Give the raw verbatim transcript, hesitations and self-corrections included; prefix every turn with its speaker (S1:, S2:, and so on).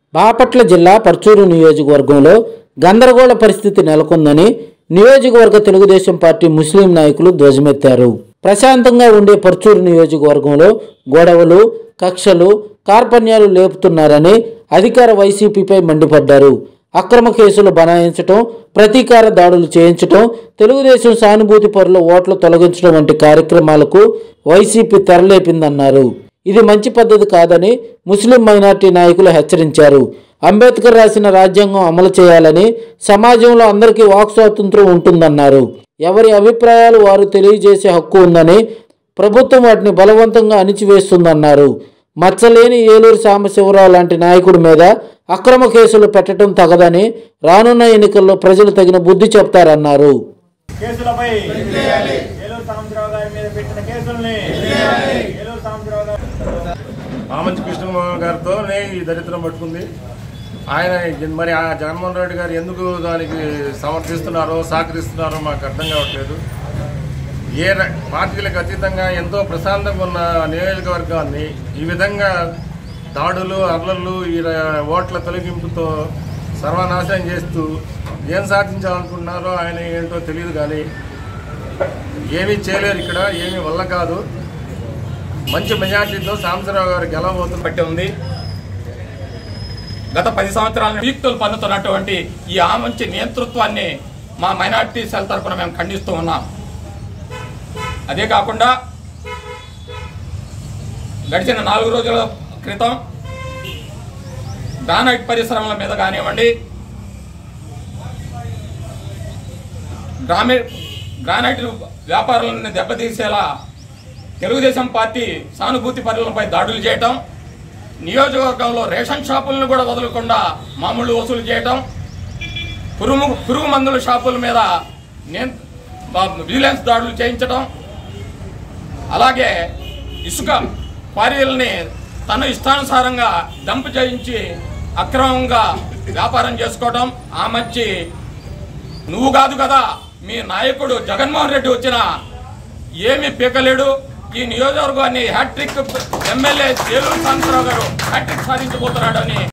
S1: బాపట్ల జిల్లా పర్చూరు నియోజకవర్గంలో గందరగోళ పరిస్థితి నెలకొందని నియోజకవర్గ తెలుగుదేశం పార్టీ ముస్లిం నాయకులు ధ్వజమెత్తారు. ప్రశాంతంగా ఉండే పర్చూరు నియోజకవర్గంలో గొడవలు, కక్షలు, కార్పణ్యాలు లేపుతున్నారని అధికార వైసీపీపై మండిపడ్డారు. అక్రమ కేసులు బనాయించడం, ప్రతీకార దాడులు చేయించడం, తెలుగుదేశం సానుభూతి పరుల ఓట్లు తొలగించడం వంటి కార్యక్రమాలకు వైసీపీ తెరలేపిందన్నారు. ఇది మంచి పద్ధతి కాదని ముస్లిం మైనార్టీ నాయకులు హెచ్చరించారు. అంబేద్కర్ రాసిన రాజ్యాంగం అమలు చేయాలని, సమాజంలో అందరికీ వాక్ స్వాతంత్రం ఉంటుందన్నారు. ఎవరి అభిప్రాయాలు వారు తెలియజేసే హక్కు ఉందని, ప్రభుత్వం వాటిని బలవంతంగా అణిచివేస్తుందన్నారు. మచ్చలేని ఏలూరు సాంబశివరావు లాంటి నాయకుడి మీద అక్రమ కేసులు పెట్టడం తగదని, రానున్న ఎన్నికల్లో ప్రజలు తగిన బుద్ధి చెప్తారన్నారు.
S2: ఆమంచి కృష్ణమోహన్ గారితోనే ఈ దరిద్రం పట్టుకుంది. ఆయన మరి ఆ జగన్మోహన్ రెడ్డి గారు ఎందుకు దానికి సమర్థిస్తున్నారో సహకరిస్తున్నారో మాకు అర్థం కావట్లేదు. ఏ పార్టీలకు అతీతంగా ఎంతో ప్రశాంతంగా ఉన్న నియోజకవర్గాన్ని ఈ విధంగా దాడులు, అర్లర్లు, ఈ ఓట్ల తొలగింపుతో సర్వనాశనం చేస్తూ ఏం సాధించాలనుకుంటున్నారో ఆయన ఏంటో తెలియదు. కానీ ఏమీ చేయలేరు. ఇక్కడ ఏమీ వల్ల కాదు. మంచి మెజార్టీతో సాంబశివరావు గారు గెలవబోతున్న
S3: బట్టి ఉంది. గత పది సంవత్సరాల వీక్తులు పన్నుతున్నటువంటి ఈ ఆమంచి నియంతృత్వాన్ని మా మైనార్టీ సెల్ తరఫున మేము ఖండిస్తూ ఉన్నాం. అదే కాకుండా గడిచిన నాలుగు రోజుల క్రితం గ్రానైట్ పరిశ్రమల మీద కానివ్వండి, గ్రామీ గ్రానైట్ వ్యాపారులను దెబ్బతీసేలా తెలుగుదేశం పార్టీ సానుభూతి పరులపై దాడులు చేయటం, నియోజకవర్గంలో రేషన్ షాపులను కూడా వదలకుండా మామూలు వసూలు చేయటం, పురుగు పురుగు మందుల షాపుల మీద విజిలెన్స్ దాడులు చేయించడం, అలాగే ఇసుక క్వారీలని తన ఇష్టానుసారంగా డంప్ చేయించి అక్రమంగా వ్యాపారం చేసుకోవడం. ఆ మంచి నువ్వు కాదు కదా, మీ నాయకుడు జగన్మోహన్ రెడ్డి వచ్చినా ఏమీ పీకలేడు. ఈ నియోజకవర్గాన్ని హ్యాట్రిక్ ఎమ్మెల్యే ఏలూరు సాంబశివరావు గారు హ్యాట్రిక్ సాధించబోతున్నాడని